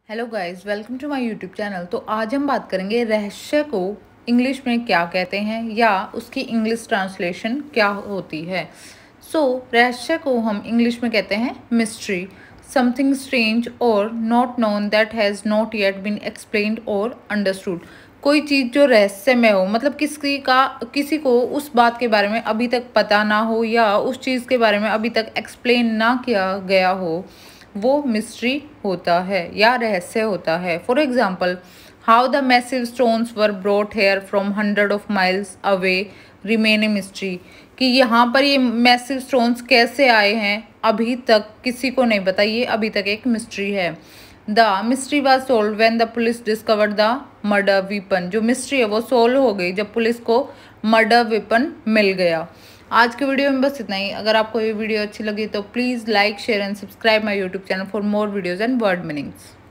Hello guys, welcome to my YouTube channel. तो आज हम बात करेंगे रहस्य को इंग्लिश में क्या कहते हैं या उसकी इंग्लिश ट्रांसलेशन क्या होती है। रहस्य को हम इंग्लिश में कहते हैं मिस्ट्री, समथिंग स्ट्रेंज और not known that has not yet been explained और अंडरस्टूड। कोई चीज़ जो रहस्यमय हो, मतलब किसी को उस बात के बारे में अभी तक पता ना हो या उस चीज़ के बारे में अभी तक एक्सप्लेन ना किया गया हो, वो मिस्ट्री होता है या रहस्य होता है। For example, how the massive stones were brought here from 100 of miles away remain a mystery, कि यहाँ पर ये मैसिव स्टोन्स कैसे आए हैं अभी तक किसी को नहीं पता, ये अभी तक एक मिस्ट्री है। The mystery was solve when the police discovered the murder weapon, जो मिस्ट्री है वो सोल्व हो गई जब पुलिस को मर्डर वेपन मिल गया। आज के वीडियो में बस इतना ही। अगर आपको ये वीडियो अच्छी लगी तो please like, share and subscribe my YouTube channel for more videos and word meanings.